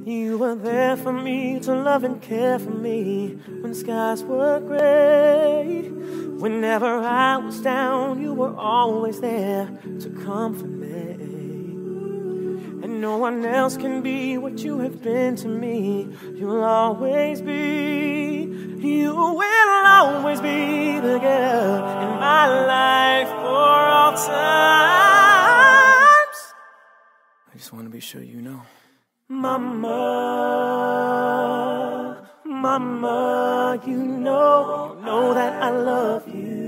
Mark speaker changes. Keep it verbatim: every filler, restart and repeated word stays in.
Speaker 1: You were there for me, to love and care for me when skies were gray. Whenever I was down, you were always there to comfort me. And no one else can be what you have been to me. You'll always be, you will always be the girl in my life for all times. I just want to be sure you know. Mama, Mama, you know, know that I love you.